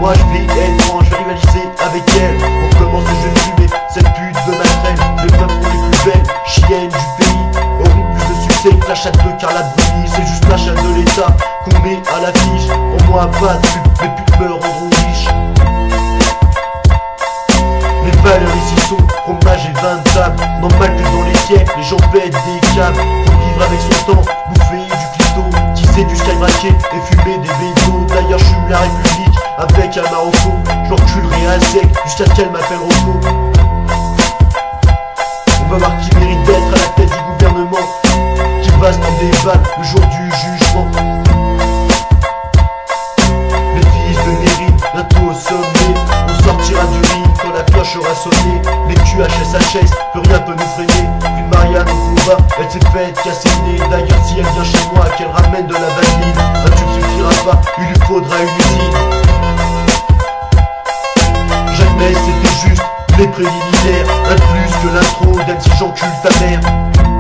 Moi je vais être franc, je vais rivaliser avec elle. On commence le jeu de fumer, cette pute veut ma traîne. Les femmes sont les plus belles, chiennes du pays, auront plus de succès que la chatte de Carla Bruni. C'est juste la chatte de l'État qu'on met à l'affiche. Pour moi pas de pub, les putes me rendront riche. Les valeurs ici sont fromage et vin de table. Normal que dans les siècles, les gens pètent des câbles. Faut vivre avec son temps, bouffer du clito, tisser du skybraquet et fumer des bédos. D'ailleurs je fume la République avec un Marocco. Je l'enculerai à sec jusqu'à ce qu'elle m'appelle Rocco. On va voir qui mérite d'être à la tête du gouvernement, qui va se prendre des balles le jour du jugement. Les fils de Mérine, bientôt au sommet. On sortira du ring quand la cloche aura sonné. Les QHSHS, plus rien peut nous freiner. Une Marianne au combat, elle s'est faite casser le nez. D'ailleurs si elle vient chez moi, qu'elle ramène de la vanille. Un tube suffira pas, il lui faudra une usine. Jamais c'était juste les préliminaires, un de plus que l'intro d'un petit j'encule ta mère.